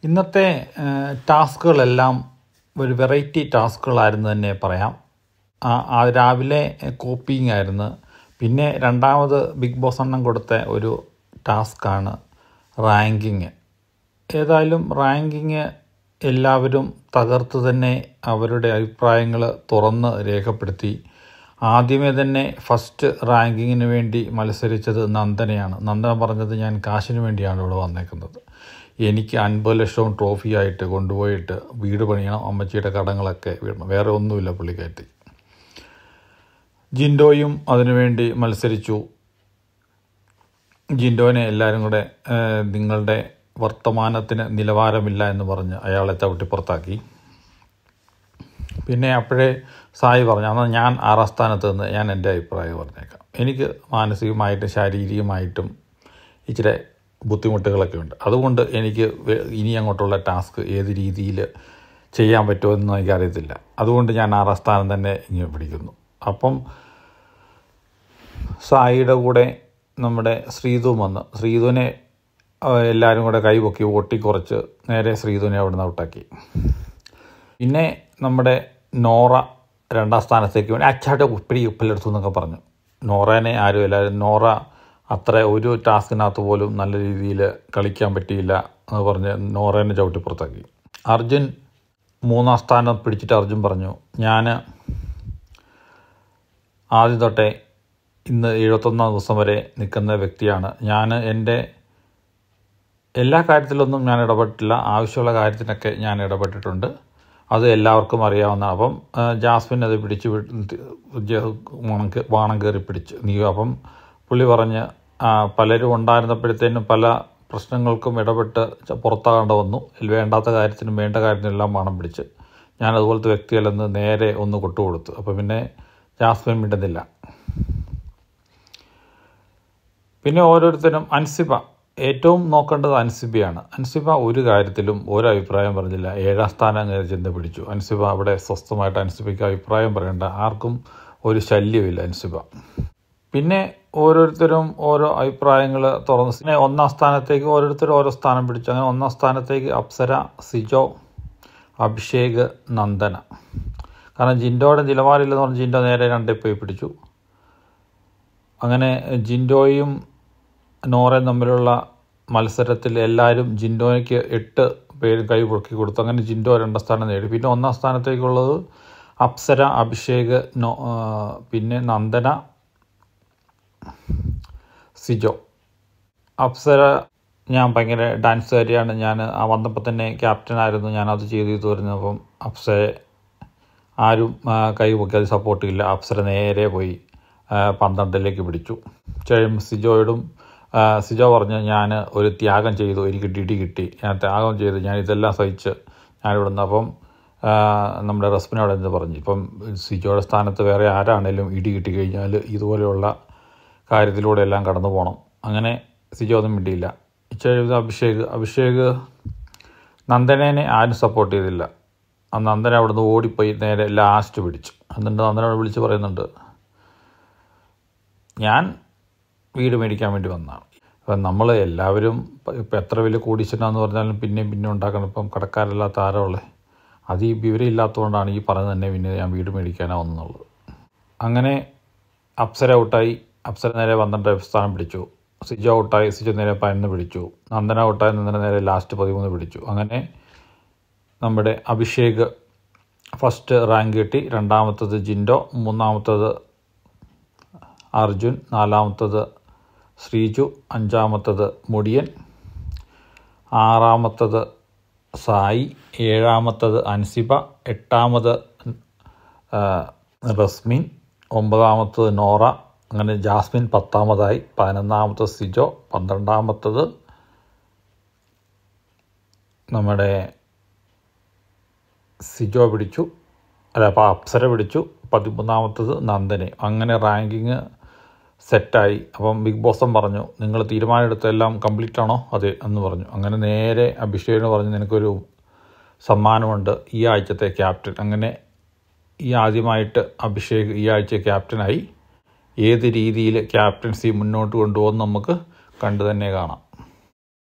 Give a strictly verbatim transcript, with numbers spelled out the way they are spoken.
ഇന്നത്തെ ടാസ്കുകളെല്ലാം ഒരു വെറൈറ്റി ടാസ്കുകളായിരുന്നു തന്നെ പറയാം. ആ രാവിലെ കോപ്പിങ് ആയിരുന്നു. പിന്നെ രണ്ടാമത് ബിഗ് ബോസ് എണ്ണം കൊടുത്ത ഒരു ടാസ്ക്കാണ് റാങ്കിങ്. ഏതായാലും റാങ്കിങ് എല്ലാവരും തകർത്ത് തന്നെ അവരുടെ അഭിപ്രായങ്ങൾ തുറന്ന് രേഖപ്പെടുത്തി. ആദ്യമേ തന്നെ ഫസ്റ്റ് റാങ്കിങ്ങിന് വേണ്ടി മത്സരിച്ചത് നന്ദനയാണ്. നന്ദന പറഞ്ഞത്, ഞാൻ കാശിന് വേണ്ടിയാണ് ഇവിടെ വന്നേക്കുന്നത്, എനിക്ക് അൻപത് ലക്ഷവും ട്രോഫിയായിട്ട് കൊണ്ടുപോയിട്ട് വീട് പണിയണം, അമ്മച്ചിയുടെ കടങ്ങളൊക്കെ വീടണം, വേറെ ഒന്നുമില്ല പുള്ളിക്കാറ്റി. ജിൻഡോയും അതിനുവേണ്ടി മത്സരിച്ചു. ജിൻഡോനെ എല്ലാവരും കൂടെ നിങ്ങളുടെ വർത്തമാനത്തിന് നിലവാരമില്ല എന്ന് പറഞ്ഞ് അയാളെ ചവിട്ടിപ്പുറത്താക്കി. പിന്നെ അപ്പോഴേ സായി പറഞ്ഞു, എന്നാൽ ഞാൻ ആറാം സ്ഥാനത്ത് നിന്ന് ഞാൻ എൻ്റെ അഭിപ്രായം പറഞ്ഞേക്കാം. എനിക്ക് മാനസികമായിട്ടും ശാരീരികമായിട്ടും ഇച്ചിരി ബുദ്ധിമുട്ടുകളൊക്കെ ഉണ്ട്. അതുകൊണ്ട് എനിക്ക് ഇനി അങ്ങോട്ടുള്ള ടാസ്ക് ഏത് രീതിയിൽ ചെയ്യാൻ പറ്റുമോ എന്ന് എനിക്കറിയത്തില്ല. അതുകൊണ്ട് ഞാൻ ആറാം സ്ഥാനം തന്നെ ഇങ്ങനെ പിടിക്കുന്നു. അപ്പം സായിയുടെ കൂടെ നമ്മുടെ ശ്രീതു വന്ന് ശ്രീതുവിനെ എല്ലാവരും കൂടെ കൈപൊക്കി ഓട്ടി കുറച്ച് നേരെ ശ്രീതുവിനെ അവിടെ നിന്ന് ഔട്ടാക്കി. പിന്നെ നമ്മുടെ നോറ രണ്ടാം സ്ഥാനത്തേക്ക് വേണ്ടി അച്ചാട്ട് ഉപ്പിടി ഉപ്പിലെടുത്തു എന്നൊക്കെ പറഞ്ഞു. നോറേനെ ആരും എല്ലാവരും നോറ അത്ര ഒരു ടാസ്കിനകത്ത് പോലും നല്ല രീതിയിൽ കളിക്കാൻ പറ്റിയില്ല എന്ന് പറഞ്ഞ് നോറേനെ ചവിട്ടി പുറത്താക്കി. അർജുൻ മൂന്നാം സ്ഥാനം പിടിച്ചിട്ട് അർജുൻ പറഞ്ഞു, ഞാൻ ആദ്യം തൊട്ടേ ഇന്ന് എഴുപത്തൊന്നാം ദിവസം വരെ നിൽക്കുന്ന വ്യക്തിയാണ്. ഞാൻ എൻ്റെ എല്ലാ കാര്യത്തിലൊന്നും ഞാൻ ഇടപെട്ടില്ല, ആവശ്യമുള്ള കാര്യത്തിനൊക്കെ ഞാൻ ഇടപെട്ടിട്ടുണ്ട്, അത് എല്ലാവർക്കും അറിയാവുന്നതാണ്. അപ്പം ജാസ്മിൻ അത് പിടിച്ച് വാണം കയറി പിടിച്ച് നീ അപ്പം പുള്ളി പറഞ്ഞ് പലരും ഉണ്ടായിരുന്നപ്പോഴത്തേനും പല പ്രശ്നങ്ങൾക്കും ഇടപെട്ട് പുറത്താകേണ്ട വന്നു, വേണ്ടാത്ത കാര്യത്തിനും വേണ്ട കാര്യത്തിനും എല്ലാം വാണം പിടിച്ച്, ഞാൻ അതുപോലത്തെ വ്യക്തികളെന്ന് നേരെ ഒന്ന് കൊട്ടുകൊടുത്തു. അപ്പോൾ പിന്നെ ജാസ്മിൻ മിണ്ടുന്നില്ല. പിന്നെ ഓരോരുത്തരും അൻസിബ ഏറ്റവും നോക്കേണ്ടത് അൻസിബയാണ്. അൻസിബ ഒരു കാര്യത്തിലും ഒരു അഭിപ്രായം പറഞ്ഞില്ല, ഏഴാം സ്ഥാനം ചെന്ന് പിടിച്ചു. അൻസിബ അവിടെ സ്വസ്ഥമായിട്ട് അൻസിബയ്ക്ക് അഭിപ്രായം പറയേണ്ട, ആർക്കും ഒരു ശല്യമില്ല അൻസിബ. പിന്നെ ഓരോരുത്തരും ഓരോ അഭിപ്രായങ്ങൾ തുറന്ന് പിന്നെ ഒന്നാം സ്ഥാനത്തേക്ക് ഓരോരുത്തരും ഓരോ സ്ഥാനം പിടിച്ചു. അങ്ങനെ ഒന്നാം സ്ഥാനത്തേക്ക് അപ്സര, സിജോ, അഭിഷേക്, നന്ദന. കാരണം ജിൻഡോയുടെ നിലവാരമില്ലെന്ന് പറഞ്ഞ് ജിൻഡോ നേരെ രണ്ടിൽ പോയി പിടിച്ചു. അങ്ങനെ ജിൻഡോയും നോറയും തമ്മിലുള്ള മത്സരത്തിൽ എല്ലാവരും ജിൻഡോയ്ക്ക് എട്ട് പേരും കൈ പൊക്കി കൊടുത്തു. അങ്ങനെ ജിൻഡോ രണ്ടാം സ്ഥാനം നേടി. പിന്നെ ഒന്നാം സ്ഥാനത്തേക്കുള്ളത് അപ്സര, അഭിഷേക്, നോ പിന്നെ നന്ദന, സിജോ. അപ്സര ഞാൻ ഭയങ്കര ഡാൻസുകാരിയാണ്, ഞാൻ ആ വന്നപ്പോൾ തന്നെ ക്യാപ്റ്റനായിരുന്നു, ഞാനത് ചെയ്തു ചെയ്തു വരുന്നപ്പം അപ്സരയെ ആരും കൈ പൊക്കി അത് സപ്പോർട്ട് ചെയ്യില്ല. അപ്സര നേരെ പോയി പന്ത്രണ്ടിലേക്ക് പിടിച്ചു. സിജോയോടും സിജോ പറഞ്ഞ്, ഞാൻ ഒരു ത്യാഗം ചെയ്തു, എനിക്ക് ഡിഡി കിട്ടി, ഞാൻ ത്യാഗം ചെയ്തു, ഞാൻ ഇതെല്ലാം സഹിച്ച് ഞാനിവിടെ നിന്ന്. അപ്പം നമ്മുടെ റസ്മിനോട് എന്ത് പറഞ്ഞു, ഇപ്പം സിജോയുടെ സ്ഥാനത്ത് വേറെ ആരാണേലും ഇടി കിട്ടി കഴിഞ്ഞാൽ ഇതുപോലെയുള്ള കാര്യത്തിലൂടെ എല്ലാം കടന്നു പോകണം. അങ്ങനെ സിജോ ഒന്നും മിണ്ടിയില്ല. ഇച്ചിരി അഭിഷേക് അഭിഷേക് നന്ദനേനെ ആരും സപ്പോർട്ട് ചെയ്തില്ല. ആ നന്ദന അവിടെ നിന്ന് ഓടിപ്പോയി നേരെ ലാസ്റ്റ് പിടിച്ചു. എന്നിട്ട് നന്ദനോട് വിളിച്ച് പറയുന്നുണ്ട്, ഞാൻ വീട് മേടിക്കാൻ വേണ്ടി വന്നതാണ്. അപ്പം നമ്മൾ എല്ലാവരും ഇപ്പം എത്ര വലിയ കോടീശ്വരനാന്ന് പറഞ്ഞാലും പിന്നെയും പിന്നെ ഉണ്ടാക്കണം. ഇപ്പം കടക്കാരല്ലാത്ത ആരോളെ, അത് ഈ വിവരം ഇല്ലാത്തതുകൊണ്ടാണ് ഈ പറഞ്ഞത് തന്നെ പിന്നെ ഞാൻ വീട് മേടിക്കാനാവുന്നുള്ളത്. അങ്ങനെ അപ്സര ഔട്ടായി. അപ്സര നേരെ പന്ത്രണ്ട് സ്ഥാനം പിടിച്ചു. സിജോ ഔട്ടായി. സിജോ നേരെ പതിനൊന്ന് പിടിച്ചു. നന്ദന ഔട്ടായി. നന്ദന നേരെ ലാസ്റ്റ് പതിമൂന്ന് പിടിച്ചു. അങ്ങനെ നമ്മുടെ അഭിഷേക് ഫസ്റ്റ് റാങ്ക് കിട്ടി. രണ്ടാമത്തത് ജിൻഡോ, മൂന്നാമത്തത് അർജുൻ, നാലാമത്തത് ശ്രീജു, അഞ്ചാമത്തത് മുടിയൻ, ആറാമത്തത് സായി, ഏഴാമത്തത് അൻസിബ, എട്ടാമത് റസ്മിൻ, ഒമ്പതാമത്തത് നോറ, അങ്ങനെ ജാസ്മിൻ പത്താമതായി, പതിനൊന്നാമത്തത് സിജോ, പന്ത്രണ്ടാമത്തത് നമ്മുടെ സിജോ പിടിച്ചു, അല്ല അപ്പോൾ അപ്സര പിടിച്ചു, പതിമൂന്നാമത്തത് നന്ദനെ. അങ്ങനെ റാങ്കിങ് സെറ്റായി. അപ്പം ബിഗ് ബോസും പറഞ്ഞു, നിങ്ങൾ തീരുമാനമെടുത്തെല്ലാം കംപ്ലീറ്റ് ആണോ? അതെ എന്ന് പറഞ്ഞു. അങ്ങനെ നേരെ അഭിഷേകിന് പറഞ്ഞു, നിനക്കൊരു സമ്മാനമുണ്ട്, ഈ ആഴ്ചത്തെ ക്യാപ്റ്റൻ. അങ്ങനെ ഈ ആദ്യമായിട്ട് അഭിഷേക് ഈ ആഴ്ച ക്യാപ്റ്റനായി. ഏത് രീതിയിൽ ക്യാപ്റ്റൻസി മുന്നോട്ട് കൊണ്ടുപോകുമെന്ന് നമുക്ക് കണ്ടു തന്നെ കാണാം.